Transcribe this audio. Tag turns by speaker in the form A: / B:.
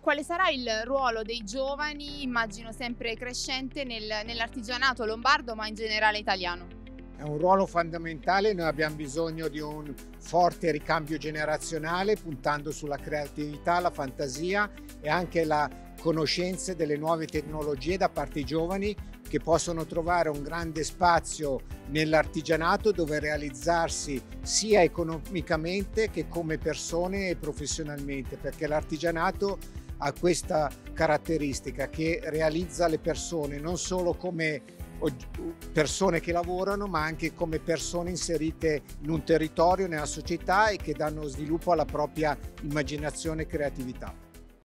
A: Quale sarà il ruolo dei giovani, immagino sempre crescente, nell'artigianato lombardo, ma in generale italiano?
B: È un ruolo fondamentale, noi abbiamo bisogno di un forte ricambio generazionale puntando sulla creatività, la fantasia e anche la conoscenza delle nuove tecnologie da parte dei giovani che possono trovare un grande spazio nell'artigianato dove realizzarsi sia economicamente che come persone e professionalmente, perché l'artigianato ha questa caratteristica che realizza le persone non solo come persone che lavorano, ma anche come persone inserite in un territorio, nella società e che danno sviluppo alla propria immaginazione e creatività.